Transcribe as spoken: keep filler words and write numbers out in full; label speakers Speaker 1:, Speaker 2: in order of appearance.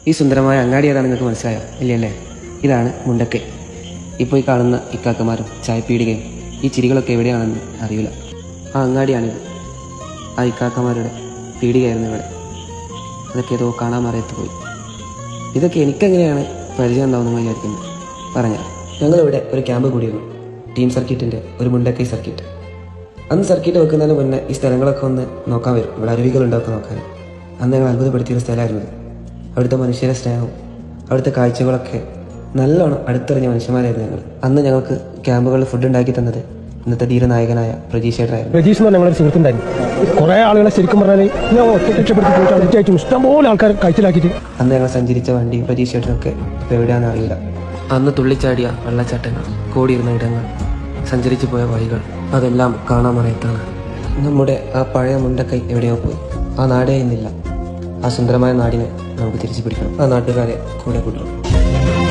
Speaker 1: ഈ സുന്ദരമായ അങ്ങാടി ഏതാണ് നിങ്ങൾക്ക് മനസ്സിലായോ? ഇല്ലല്ലേ? ഇതാണ് മുണ്ടക്കൈ. ഇപ്പോൾ ഈ കാണുന്ന ഇക്കാക്കമാരും ചായപ്പീടികയും ഈ ചിരികളൊക്കെ എവിടെയാണെന്ന് അറിയില്ല. ആ അങ്ങാടിയാണിത്. ആ ഇക്കാക്കമാരുടെ പീടികയായിരുന്നു ഇവിടെ. അതൊക്കെ ഏതോ കാണാൻ മറയത്ത് പോയി. ഇതൊക്കെ എനിക്കെങ്ങനെയാണ് പരിചയം ഉണ്ടാവുമെന്ന് വിചാരിക്കുന്നത്. പറഞ്ഞാൽ ഞങ്ങളിവിടെ ഒരു ക്യാമ്പ് കൂടിയിരുന്നു. ടീം സർക്കിറ്റിൻ്റെ ഒരു മുണ്ടക്കൈ സർക്കിറ്റ്. അന്ന് സർക്കിറ്റ് വെക്കുന്നതിന് മുന്നേ ഈ സ്ഥലങ്ങളൊക്കെ ഒന്ന് നോക്കാൻ വരും. ഇവിടെ അരുവികളുണ്ടൊക്കെ നോക്കാൻ. അന്ന് ഞങ്ങൾ അത്ഭുതപ്പെടുത്തിയൊരു സ്ഥലമായിരുന്നു. അവിടുത്തെ മനുഷ്യരുടെ സ്നേഹവും അവിടുത്തെ കാഴ്ചകളൊക്കെ നല്ലോണം അടുത്തറിഞ്ഞ മനുഷ്യന്മാരായിരുന്നു ഞങ്ങൾ. അന്ന് ഞങ്ങൾക്ക് ക്യാമ്പുകളിൽ ഫുഡ് ഉണ്ടാക്കി തന്നത് ഇന്നത്തെ ധീരനായകനായ പ്രജീഷ് ചേട്ടനായിരുന്നു.
Speaker 2: പ്രജീഷ് എന്ന് പറഞ്ഞാൽ ഞങ്ങളുടെ സുഹൃത്തുണ്ടായിരുന്നു. കുറേ ആളുകളെ ശരിക്കും പറഞ്ഞാൽ ഞാൻ രക്ഷപ്പെടുത്തി പോയിട്ടാണ് ഏറ്റവും ഇഷ്ടംപോലെ ആൾക്കാർ കഴിച്ചിലാക്കിയിട്ട്.
Speaker 1: അന്ന് ഞങ്ങൾ സഞ്ചരിച്ച വണ്ടിയും പ്രജീഷ് ചേട്ടനൊക്കെ ഇപ്പോൾ എവിടെയാണെന്ന് അറിയില്ല. അന്ന് തുള്ളിച്ചാടിയ വെള്ളച്ചാട്ടങ്ങൾ, കൂടിയിരുന്ന ഇടങ്ങൾ, സഞ്ചരിച്ചു പോയ വഴികൾ, അതെല്ലാം കാണാൻ മറയത്താണ്. നമ്മുടെ ആ പഴയ മുണ്ടക്കൈ എവിടെയോ പോയി. ആ നാടേ ഇന്നില്ല. ആ സുന്ദരമായ നാടിനെ നമുക്ക് തിരിച്ചു പിടിക്കണം. ആ നാട്ടുകാരെ കൂടെ കൂട്ടണം.